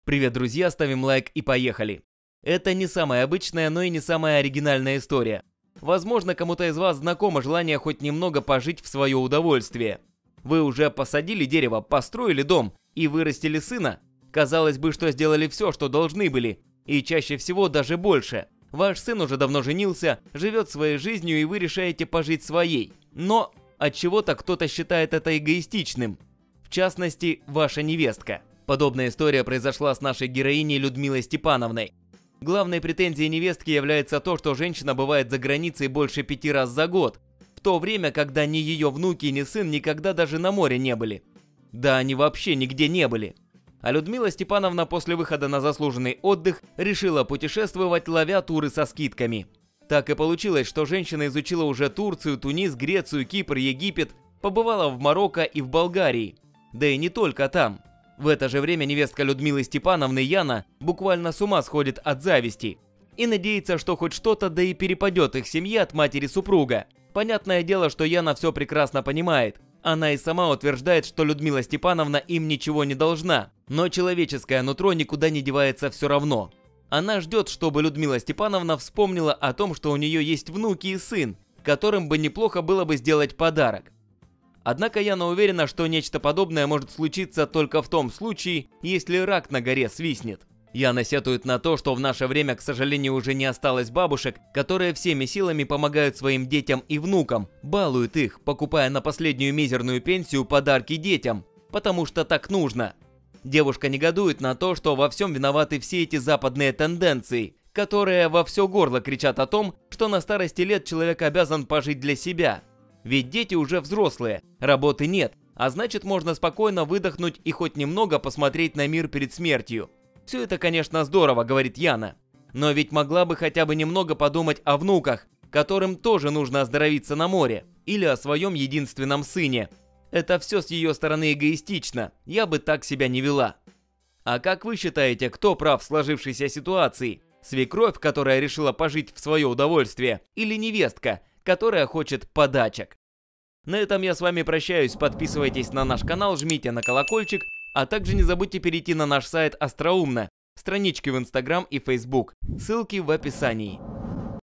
Привет, друзья, ставим лайк и поехали. Это не самая обычная, но и не самая оригинальная история. Возможно, кому-то из вас знакомо желание хоть немного пожить в свое удовольствие. Вы уже посадили дерево, построили дом и вырастили сына. Казалось бы, что сделали все, что должны были, и чаще всего даже больше. Ваш сын уже давно женился, живет своей жизнью, и вы решаете пожить своей. Но отчего-то кто-то считает это эгоистичным. В частности, ваша невестка. Подобная история произошла с нашей героиней Людмилой Степановной. Главной претензией невестки является то, что женщина бывает за границей больше 5 раз за год, в то время, когда ни ее внуки, ни сын никогда даже на море не были. Да они вообще нигде не были. А Людмила Степановна после выхода на заслуженный отдых решила путешествовать, ловя туры со скидками. Так и получилось, что женщина изучила уже Турцию, Тунис, Грецию, Кипр, Египет, побывала в Марокко и в Болгарии. Да и не только там. В это же время невестка Людмилы Степановны Яна буквально с ума сходит от зависти и надеется, что хоть что-то да и перепадет их семье от матери супруга. Понятное дело, что Яна все прекрасно понимает. Она и сама утверждает, что Людмила Степановна им ничего не должна. Но человеческое нутро никуда не девается все равно. Она ждет, чтобы Людмила Степановна вспомнила о том, что у нее есть внуки и сын, которым бы неплохо было бы сделать подарок. Однако Яна уверена, что нечто подобное может случиться только в том случае, если рак на горе свистнет. Яна сетует на то, что в наше время, к сожалению, уже не осталось бабушек, которые всеми силами помогают своим детям и внукам, балуют их, покупая на последнюю мизерную пенсию подарки детям, потому что так нужно. Девушка негодует на то, что во всем виноваты все эти западные тенденции, которые во все горло кричат о том, что на старости лет человек обязан пожить для себя. Ведь дети уже взрослые, работы нет, а значит, можно спокойно выдохнуть и хоть немного посмотреть на мир перед смертью. Все это, конечно, здорово, говорит Яна, но ведь могла бы хотя бы немного подумать о внуках, которым тоже нужно оздоровиться на море, или о своем единственном сыне. Это все с ее стороны эгоистично, я бы так себя не вела. А как вы считаете, кто прав в сложившейся ситуации? Свекровь, которая решила пожить в свое удовольствие, или невестка, которая хочет подачек? На этом я с вами прощаюсь, подписывайтесь на наш канал, жмите на колокольчик, а также не забудьте перейти на наш сайт Остроумно, странички в Instagram и Facebook, ссылки в описании.